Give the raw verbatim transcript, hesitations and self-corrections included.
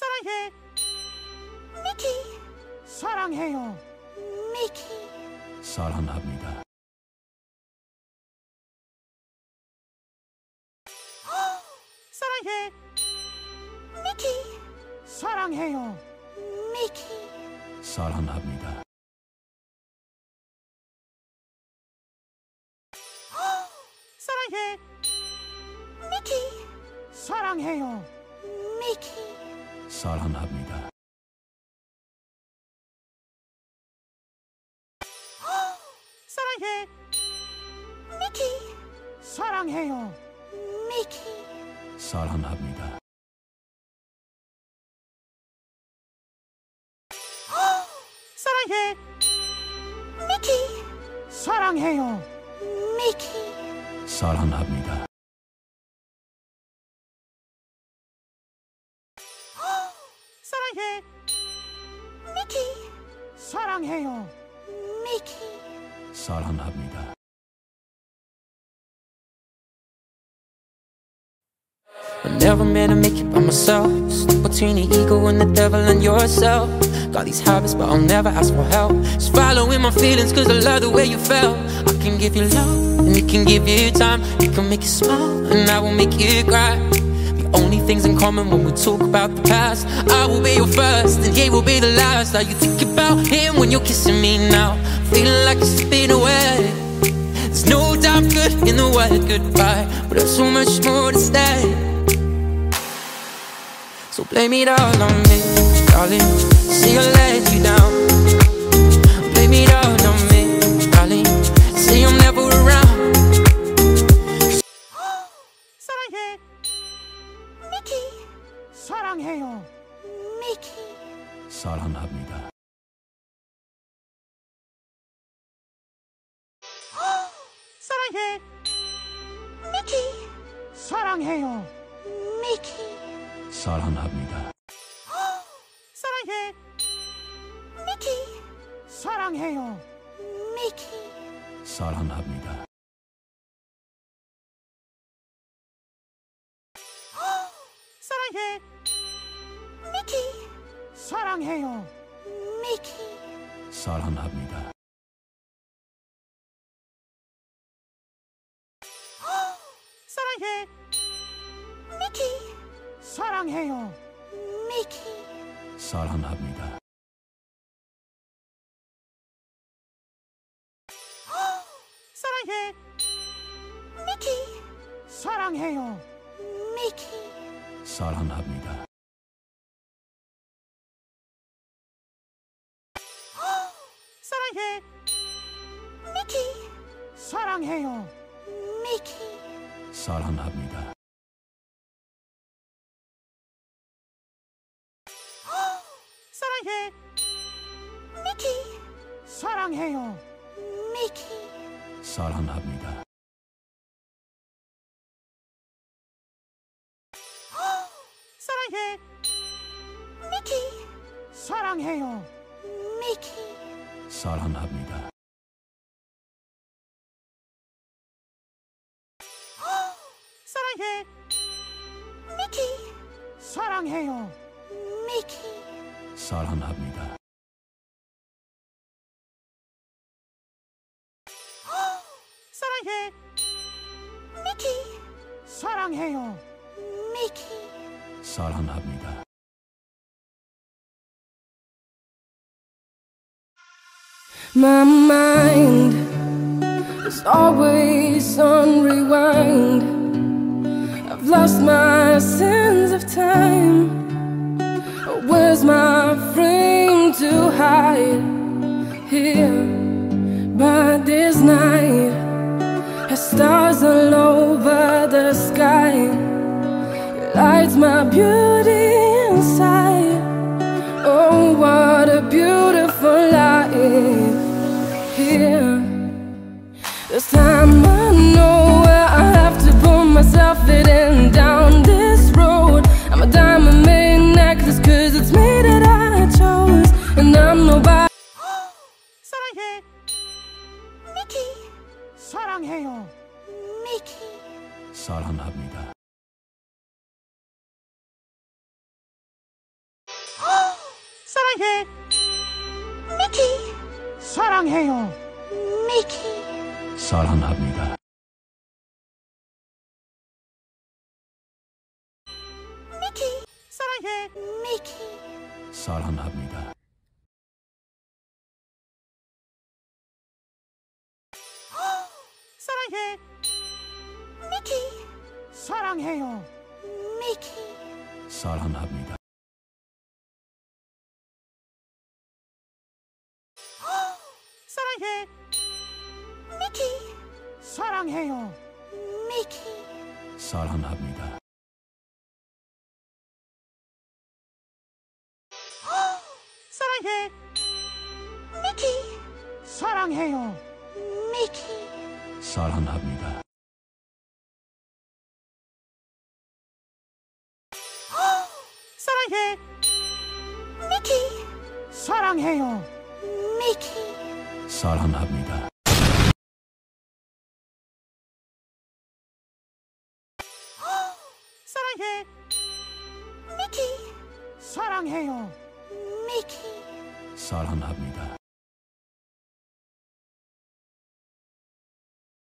사랑해. Mickey, 사랑해요. Mickey, 사랑합니다. 사랑해. Mickey, 사랑해요. Mickey, 사랑합니다. 사랑해. Mickey, 사랑해요. Mickey, 사랑합니다. 사랑해. Mickey, 사랑해요. Mickey, 사랑합니다. 사랑해. Mickey, 사랑해요. Mickey, 사랑합니다. 사랑해. Mickey, 사랑해요. Mickey, 사랑합니다. I never meant to make it by myself. Stuck between the ego and the devil and yourself. Got these habits, but I'll never ask for help. Just following my feelings, cause I love the way you felt. I can give you love, and it can give you time. It can make you smile, and I will make you cry. The only things in common when we talk about the past. I will be your first, and he will be the last. How you think about him when you're kissing me now? Feeling like you're slipping away. There's no doubt good in the word goodbye, but there's so much more to stay. So blame it all on me, darling. See I let you down. Blame it all on me, darling. Say I'm never around. 사랑해. Mickey, 사랑해요. Mickey, 사랑합니다. 사랑해. Mickey, 사랑해요. Mickey, 사랑합니다. 사랑해. Mickey, 사랑해요. Mickey, 사랑합니다. 사랑해. Mickey, 사랑해요. Mickey, 사랑합니다. 사랑해. Mickey, 사랑해요. Mickey, 사랑합니다. 사랑해. Mickey, 사랑해요. Mickey, 사랑합니다. 사랑해. Mickey, 사랑해요. Mickey, 사랑합니다. 사랑해. Mickey, 사랑해요. Mickey, 사랑합니다. 사랑해. Mickey, 사랑해요. Mickey, 사랑합니다. 사랑해. Mickey, 사랑해요. Mickey, 사랑합니다. 사랑해. Mickey, 사랑해요. Mickey, 사랑합니다. My mind is always on rewind. I've lost my sense of time. Where's my frame to hide? Here by this night, has stars all over the sky. It lights my beauty inside. Oh, what a beautiful life here. This time I know where I have to pull myself in down this road. I'm a diamond made necklace, cause it's me that I chose. And I'm nobody. 사랑해. Mickey, 사랑해요. Mickey, 사랑합니다. 사랑해. 미키, 사랑해요. 미키, 사랑합니다. 미키, 사랑해. 미키, 사랑합니다. 사랑해. 미키, 사랑해요. 미키, 사랑합니다. 사랑해. 미키, 사랑해요. 미키, 사랑합니다. 사랑해. 미키, 사랑해요. 미키, 사랑합니다. 사랑해. 미키, 사랑해요. 미키, 사랑합니다. 사랑해. 미키, 사랑해요. 미키, 사랑합니다.